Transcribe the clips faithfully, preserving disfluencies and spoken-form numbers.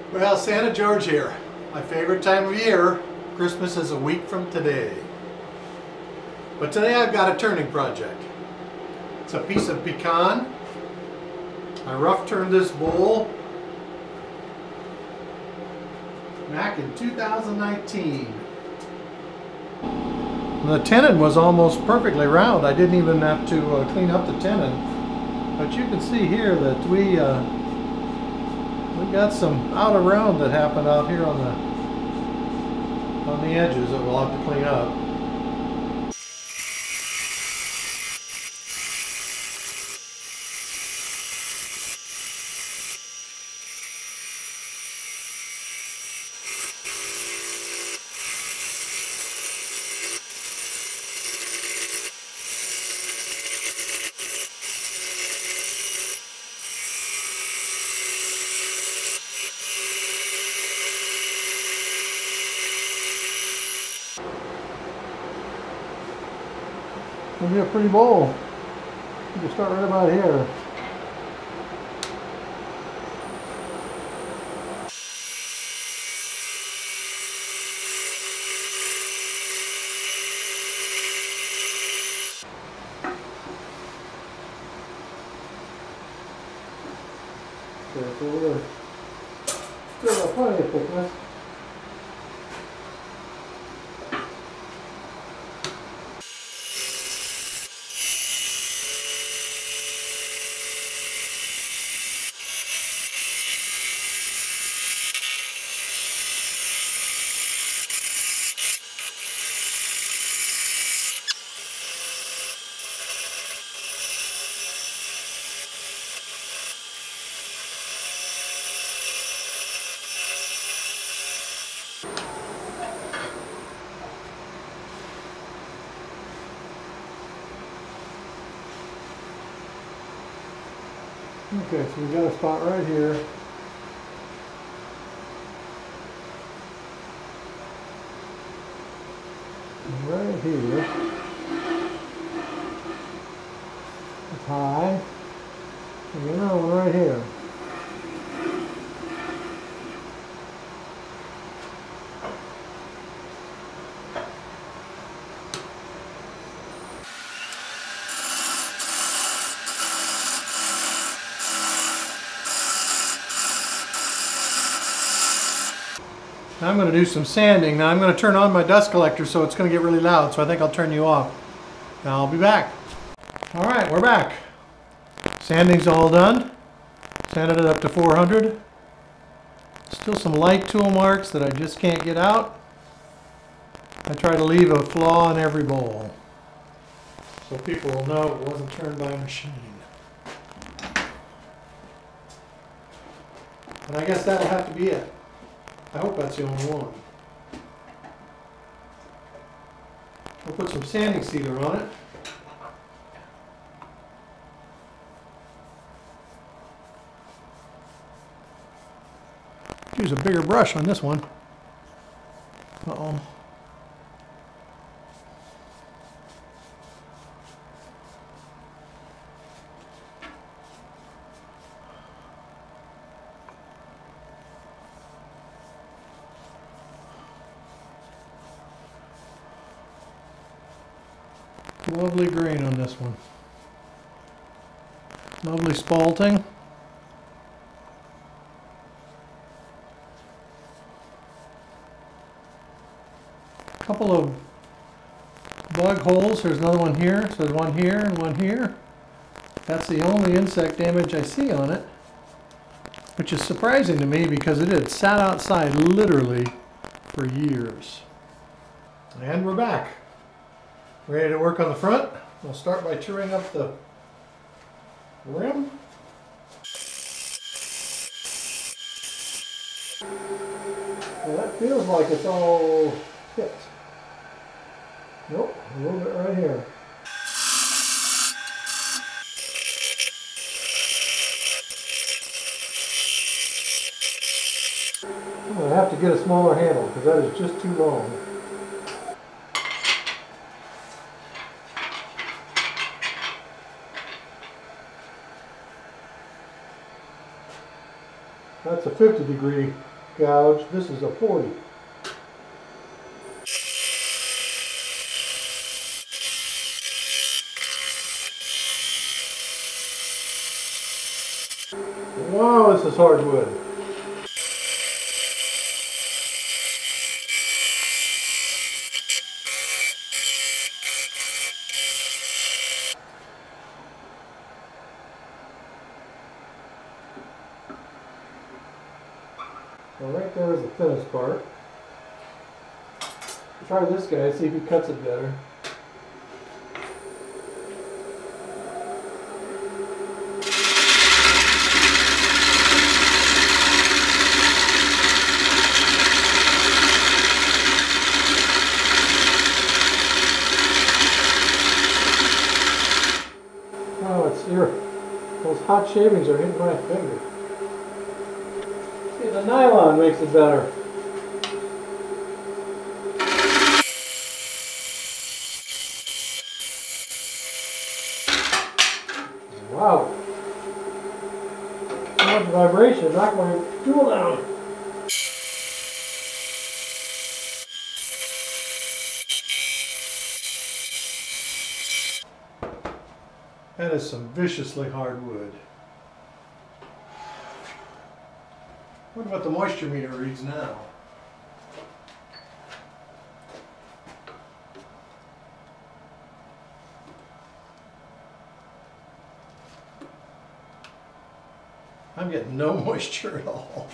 Well, Santa George here. My favorite time of year. Christmas is a week from today. But today I've got a turning project. It's a piece of pecan. I rough turned this bowl back in two thousand nineteen. The tenon was almost perfectly round. I didn't even have to uh, clean up the tenon. But you can see here that we uh, we got some out of round that happened out here on the on the edges that we'll have to clean up. It'll be a pretty bowl. You can start right about here. Okay, so we're going to still got plenty of thickness. Okay, so we've got a spot right here. Right here. It's high. And another one right here. Now I'm going to do some sanding. Now I'm going to turn on my dust collector so it's going to get really loud, so I think I'll turn you off. Now I'll be back. Alright, we're back. Sanding's all done. Sanded it up to four hundred. Still some light tool marks that I just can't get out. I try to leave a flaw in every bowl so people will know it wasn't turned by a machine. And I guess that'll have to be it. I hope that's the only one. We'll put some sanding sealer on it. Use a bigger brush on this one. Uh-oh. Lovely grain on this one. Lovely spalting. A couple of bug holes. There's another one here. So there's one here and one here. That's the only insect damage I see on it, which is surprising to me because it had sat outside literally for years. And we're back. Ready to work on the front. We'll start by truing up the rim. Well, that feels like it's all hit. Nope, a little bit right here. I'm going to have to get a smaller handle because that is just too long. That's a fifty degree gouge. This is a forty. Wow, this is hardwood. Well, right there is the thinnest part. Try this guy, see if he cuts it better. Oh, it's here. Those hot shavings are hitting my finger. See, the nylon makes it better. Wow. So much vibration, knock my tool down. That is some viciously hard wood. I wonder what the moisture meter reads now. I'm getting no moisture at all.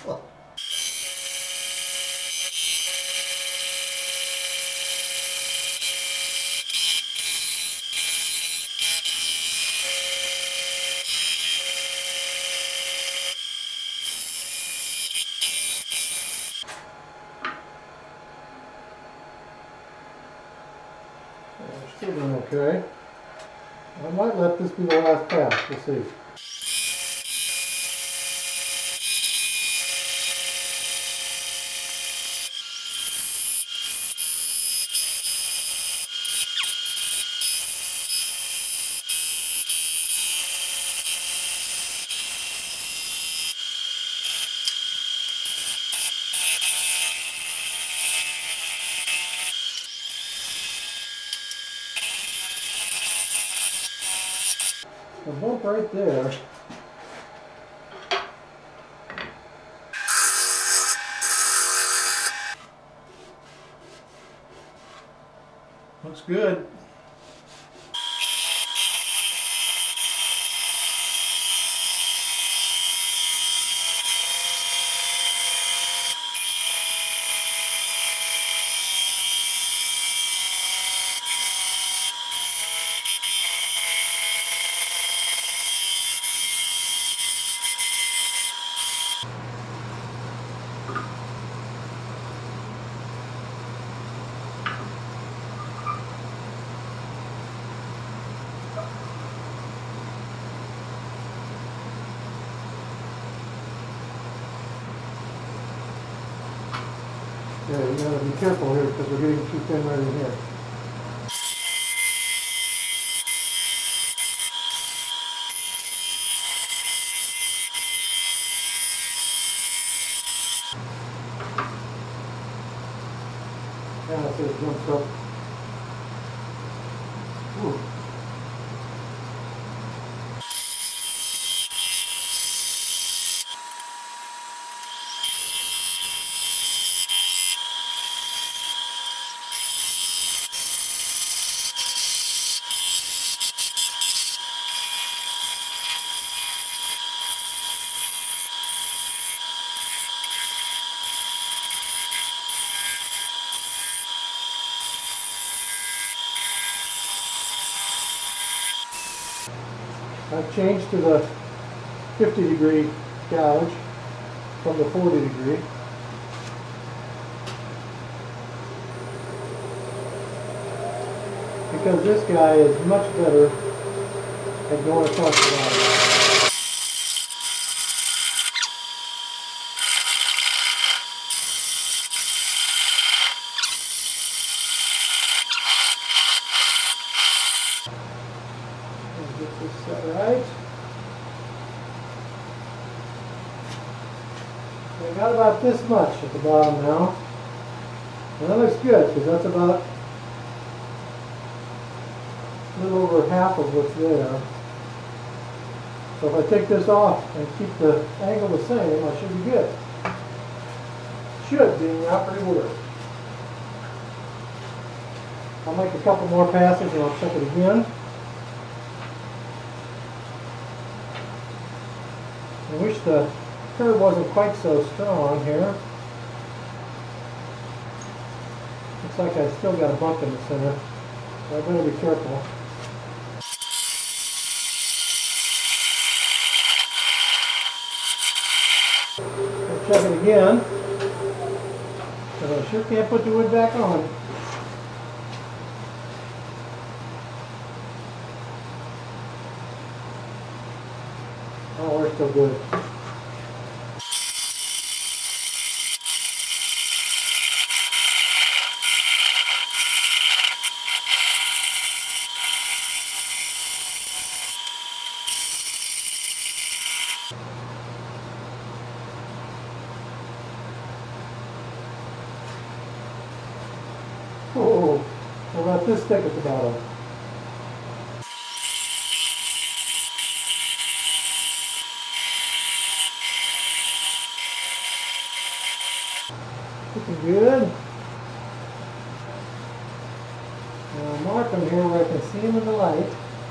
Still doing okay. I might let this be the last pass. We'll see. The bump right there. Looks good. Yeah, you gotta be careful here because we're getting too thin right in here. Yeah, that's it, jumps up. Ooh. I've changed to the fifty degree gouge from the forty degree. Because this guy is much better at going across the line. Get this set right. I got about this much at the bottom now. And that looks good because that's about a little over half of what's there. So if I take this off and keep the angle the same, I should be good. Should be the operative word. I'll make a couple more passes and I'll check it again. I wish the curve wasn't quite so strong here. Looks like I still got a bump in the center, so I better be careful. I'll check it again, but I sure can't put the wood back on. Oh, we're still good. Oh, what about this stick at the bottom? Looking good. Now I'll mark them here where I can see them in the light.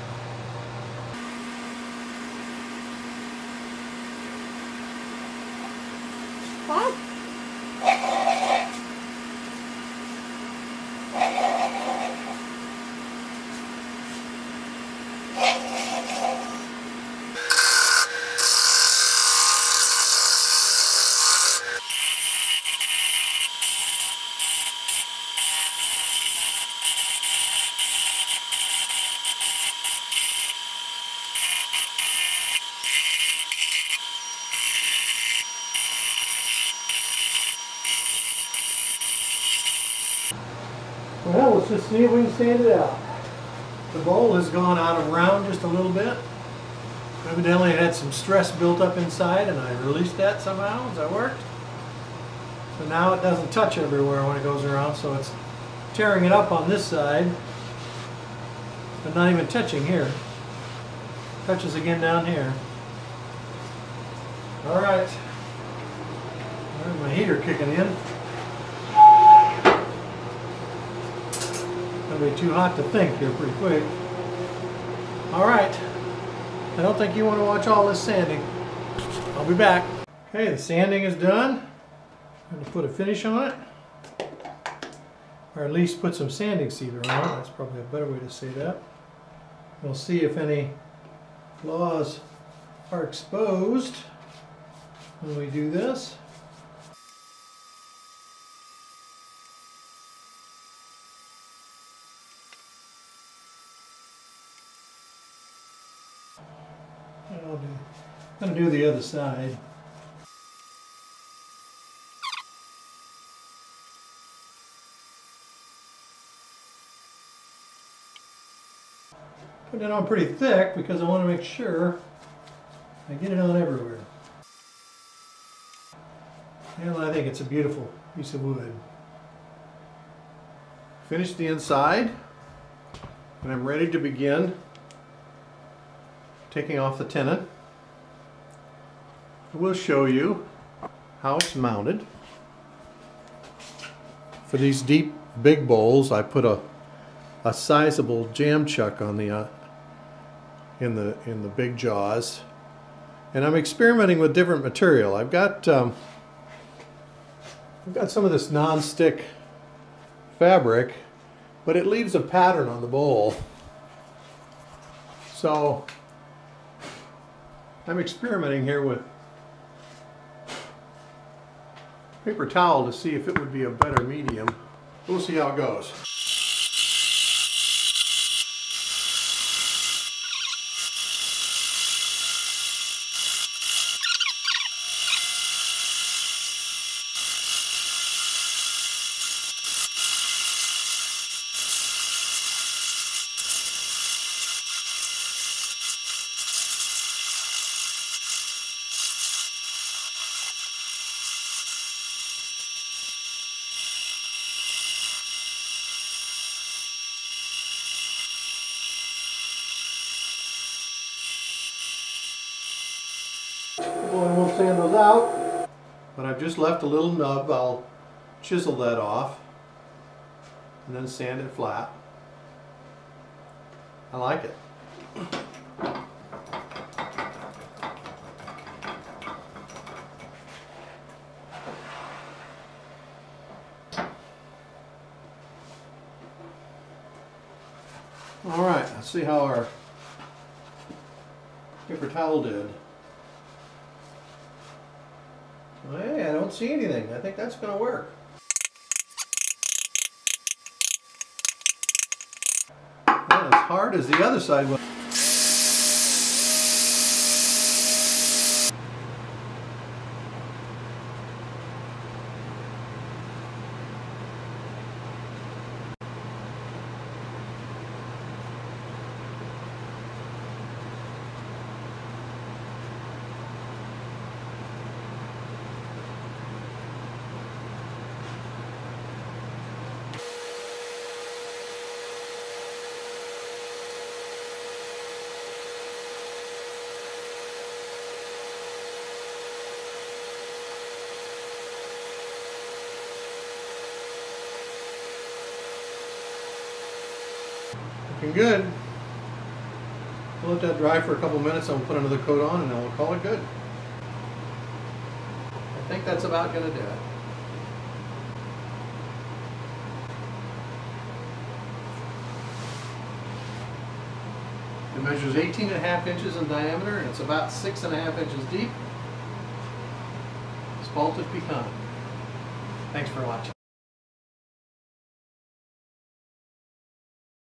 Well, let's just see if we can sand it out. The bowl has gone out of round just a little bit. Evidently it had some stress built up inside and I released that somehow as I worked. So now it doesn't touch everywhere when it goes around, so it's tearing it up on this side, but not even touching here. Touches again down here. Alright. There's my heater kicking in. It'll be too hot to think here pretty quick. Alright. I don't think you want to watch all this sanding. I'll be back. Okay, the sanding is done. I'm going to put a finish on it. Or at least put some sanding sealer on it. That's probably a better way to say that. We'll see if any flaws are exposed when we do this. I'll do, I'm going to do the other side. Put it on pretty thick because I want to make sure I get it on everywhere. And I think it's a beautiful piece of wood. Finished the inside, and I'm ready to begin taking off the tenon. We'll show you how it's mounted. For these deep big bowls, I put a a sizable jam chuck on the uh, in the in the big jaws, and I'm experimenting with different material. I've got um, I've got some of this non-stick fabric, but it leaves a pattern on the bowl. So I'm experimenting here with paper towel to see if it would be a better medium. We'll see how it goes. simple and we'll sand those out. But I've just left a little nub. I'll chisel that off and then sand it flat. I like it. All right, let's see how our paper towel did. Hey, I don't see anything. I think that's going to work. Not as hard as the other side was. Looking good. We'll let that dry for a couple minutes and we'll put another coat on and then we'll call it good. I think that's about going to do it. It measures eighteen and a half inches in diameter and it's about six and a half inches deep. Spalted pecan. Thanks for watching.